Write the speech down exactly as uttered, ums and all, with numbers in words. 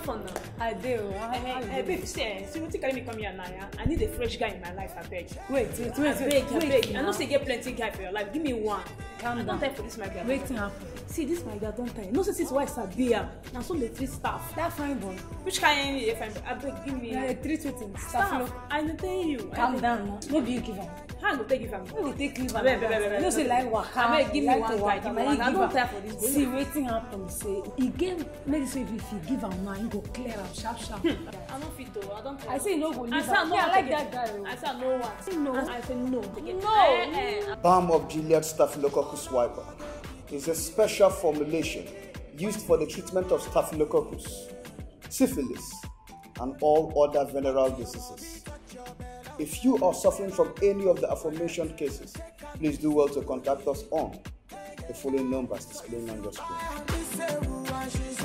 fun now. I do. Hey, babe, see, see what you carry me come here now, yeah? I need a fresh guy in my life, I beg. Wait, wait, wait, I beg, wait. I beg. I know say get plenty guy for your life. Give me one. Calm I down. don't time for this, my guy. Waiting happen. See, this my guy don't time. No, say since why Sabi am. Now so the three staff. That fine boy. Which kind of fine? I beg, give me. Yeah, the three tweeting. Staff. I don't tell you. Calm down now. No be you give him. How go take give am? No dey take leave. I beg, beg, beg, beg. You know say like waka. I beg, give me like one to guy. waka, Give na me you one guy. I give don't am. tire for this. See wetin happen say e get medicine if you give am now, he go clear am sharp sharp. I don't fit though. I don't tire. I say you no go leave I am. say I no Me, I want like to that get- guy. oh. I say I no want. Say no. I say no. No. Eh, eh. Balm of Gilead Staphylococcus wiper is a special formulation used for the treatment of staphylococcus, syphilis, and all other venereal diseases. If you are suffering from any of the aforementioned cases, please do well to contact us on the following numbers displaying on your screen.